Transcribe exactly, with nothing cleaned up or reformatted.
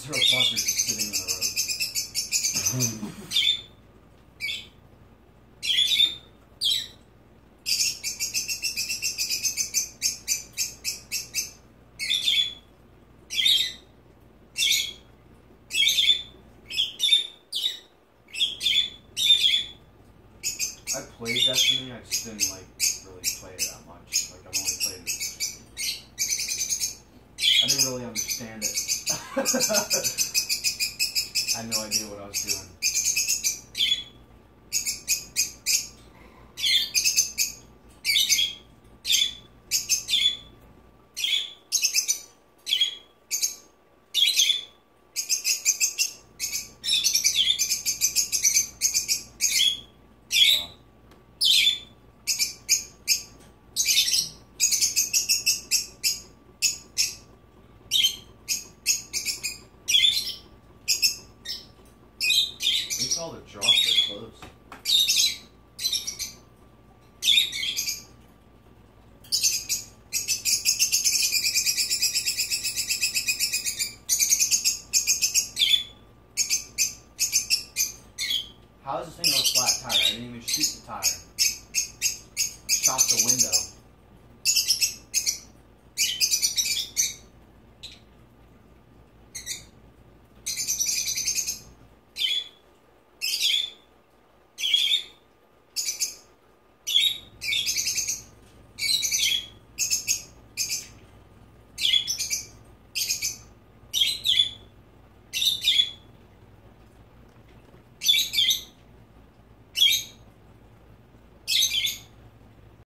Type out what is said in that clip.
there a buzzard just sitting on the road? I played Destiny, I just didn't like really play it that much. Like I've only played it. I didn't really understand it. I had no idea what I was doing. At least all the drops are close. How is this thing on a flat tire? I didn't even shoot the tire. Shot the window.